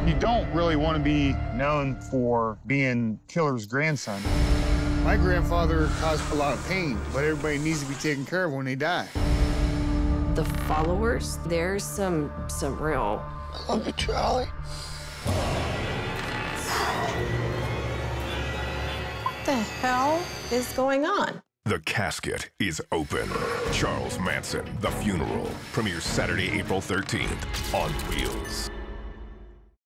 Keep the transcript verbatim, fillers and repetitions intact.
You don't really want to be known for being killer's grandson. My grandfather caused a lot of pain, but everybody needs to be taken care of when they die. The followers, there's some, some real... I love you, Charlie. What the hell is going on? The casket is open. Charles Manson, The Funeral, premieres Saturday, April thirteenth on Reels.